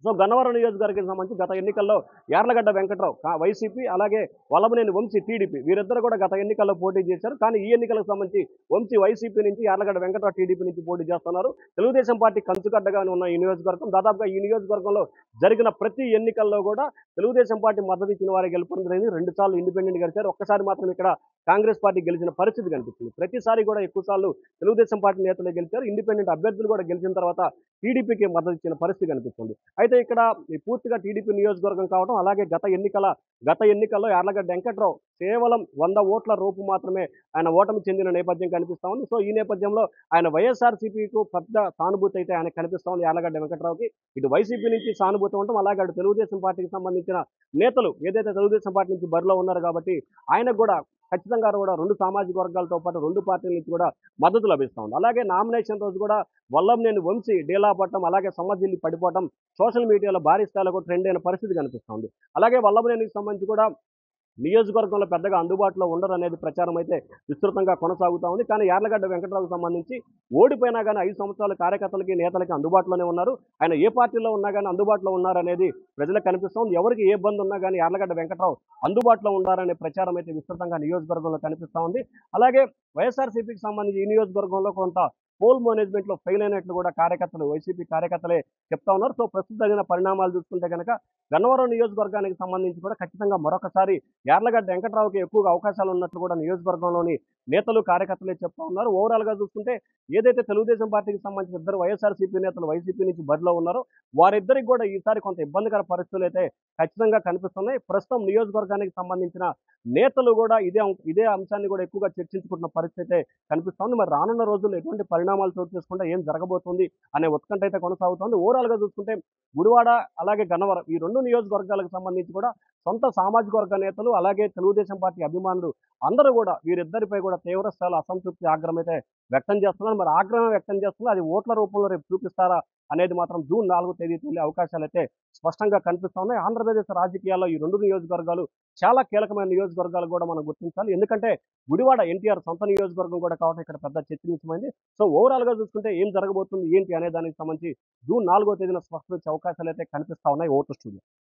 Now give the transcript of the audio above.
So Gannavaram నియోజకవర్గానికి సంబంధించి గత ఎన్నికల్లో యార్లగడ్డ వెంకట్రావు వైసీపీ, అలాగే వల్లభనేని వంశీ టీడీపీ వీరిద్దరు కూడా గత ఎన్నికల్లో పోటీ చేశారు. కానీ ఈ ఎన్నికలకు సంబంధించి వంశీ వైసీపీ నుంచి, యార్లగడ్డ వెంకట్రావు టీడీపీ నుంచి పోటీ చేస్తున్నారు. తెలుగుదేశం పార్టీ కంచుగడ్డగా ఉన్న ఈ నియోజకవర్గం, దాదాపుగా ఈ నియోజకవర్గంలో జరిగిన ప్రతి ఎన్నికల్లో కూడా తెలుగుదేశం పార్టీ మద్దతు ఇచ్చిన వారే గెలుపొందింది. 2 సార్లు ఇండిపెండెంట్ గెలిచారు. ఒక్కసారి మాత్రం ఇక్కడ కాంగ్రెస్ పార్టీ గెలిచిన పరిస్థితి కనిపిస్తుంది. ప్రతిసారి కూడా ఎక్కువ సార్లు తెలుగుదేశం పార్టీ నేతలే గెలిచారు. ఇండిపెండెంట్ అభ్యర్థులు కూడా గెలిచిన తర్వాత టీడీపీకి మద్దతు ఇచ్చిన పరిస్థితి కనిపిస్తుంది. అయితే ఇక్కడ ఈ పూర్తిగా టీడీపీ నియోజకవర్గం కావడం, అలాగే గత ఎన్నికల్లో యార్లగడ్డ వెంకట్రావు కేవలం 100 ఓట్ల రూపు మాత్రమే ఆయన ఓటమి చెందిన నేపథ్యం కనిపిస్తా ఉంది. సో ఈ నేపథ్యంలో ఆయన వైఎస్ఆర్సీపీకు పెద్ద సానుభూతి అయితే ఆయన కనిపిస్తా ఉంది. యార్లగడ్డ వెంకట్రావుకి ఇటు వైసీపీ నుంచి సానుభూతి ఉండటం, అలాగే అటు తెలుగుదేశం పార్టీకి సంబంధించిన నేతలు ఏదైతే తెలుగుదేశం పార్టీ నుంచి బరిలో ఉన్నారు కాబట్టి ఆయనకు కూడా ఖచ్చితంగా కూడా 2 సామాజిక వర్గాలతో పాటు 2 పార్టీల నుంచి కూడా మద్దతు లభిస్తూ ఉంది. అలాగే నామినేషన్ రోజు కూడా వల్లభనేని వంశీ డీలా పడటం, అలాగే సమ్మజిల్లి పడిపోవడం సోషల్ మీడియాలో భారీ స్థాయిలో కూడా ట్రెండ్ అయిన పరిస్థితి కనిపిస్తుంది. అలాగే వల్లభనేనికి సంబంధించి కూడా నియోజకవర్గంలో పెద్దగా అందుబాటులో ఉండరు అనేది ప్రచారం అయితే విస్తృతంగా కొనసాగుతూ ఉంది. కానీ యార్లగడ్డ వెంకట్రావుకు సంబంధించి ఓడిపోయినా కానీ 5 సంవత్సరాల కార్యకర్తలకి, నేతలకి అందుబాటులోనే ఉన్నారు. ఆయన ఏ పార్టీలో ఉన్నా కానీ అందుబాటులో ఉన్నారనేది ప్రజలకు కనిపిస్తుంది. ఎవరికి ఏ ఇబ్బంది ఉన్నా కానీ యార్లగడ్డ వెంకట్రావు అందుబాటులో ఉన్నారనే ప్రచారం అయితే విస్తృతంగా నియోజకవర్గంలో కనిపిస్తూ ఉంది. అలాగే వైఎస్ఆర్సీపీకి సంబంధించి ఈ నియోజకవర్గంలో కొంత పోల్ మేనేజ్మెంట్లో ఫెయిల్ అయినట్లు కూడా వైసీపీ కార్యకర్తలే చెప్తా ఉన్నారు. సో ప్రస్తుతం జరిగిన పరిణామాలు చూసుకుంటే కనుక గన్నవరం నియోజకవర్గానికి సంబంధించి కూడా ఖచ్చితంగా మరొకసారి యార్లగడ్డ వెంకట్రావుకి ఎక్కువగా అవకాశాలు ఉన్నట్లు కూడా నియోజకవర్గంలోని నేతలు, కార్యకర్తలే చెప్తా ఉన్నారు. ఓవరాల్గా చూసుకుంటే ఏదైతే తెలుగుదేశం పార్టీకి సంబంధించిన 2 వైఎస్ఆర్సీపీ నేతలు వైసీపీ నుంచి బరిలో ఉన్నారో వారిద్దరికి కూడా ఈసారి కొంత ఇబ్బందికర పరిస్థితులు అయితే ఖచ్చితంగా కనిపిస్తున్నాయి. ప్రస్తుతం నియోజకవర్గానికి సంబంధించిన నేతలు కూడా ఇదే అంశాన్ని కూడా ఎక్కువగా చర్చించుకుంటున్న పరిస్థితి అయితే కనిపిస్తోంది. మరి రానున్న రోజుల్లో ఎటువంటి పరిణామాలు చోటు చేసుకుంటే ఏం జరగబోతుంది అనే ఉత్కంఠ అయితే కొనసాగుతోంది. ఓవరాల్గా చూసుకుంటే గుడివాడ, అలాగే గన్నవరం ఈ 2 నియోజకవర్గాలకు సంబంధించి కూడా సొంత సామాజిక వర్గ నేతలు, అలాగే తెలుగుదేశం పార్టీ అభిమానులు అందరూ కూడా వీరిద్దరిపై కూడా తీవ్ర స్థాయిలో అసంతృప్తి, ఆగ్రహం అయితే వ్యక్తం చేస్తున్నారు. మరి ఆగ్రహం వ్యక్తం చేస్తున్నారు, అది ఓట్ల రూపంలో రేపు చూపిస్తారా అనేది మాత్రం జూన్ 4వ తేదీ తెలియ అవకాశాలు అయితే స్పష్టంగా కనిపిస్తా ఉన్నాయి. ఆంధ్రప్రదేశ్ రాజకీయాల్లో ఈ 2 నియోజకవర్గాలు చాలా కీలకమైన నియోజకవర్గాలు కూడా మనం గుర్తించాలి. ఎందుకంటే గుడివాడ ఎన్టీఆర్ సొంత నియోజకవర్గం కూడా కావడం ఇక్కడ పెద్ద చర్చనీయమైంది. సో ఓవరాల్గా చూసుకుంటే ఏం జరగబోతుంది ఏంటి అనే దానికి సంబంధించి జూన్ 4వ తేదీన స్పష్టత వచ్చే అవకాశాలు అయితే కనిపిస్తా ఉన్నాయి. Vote studio.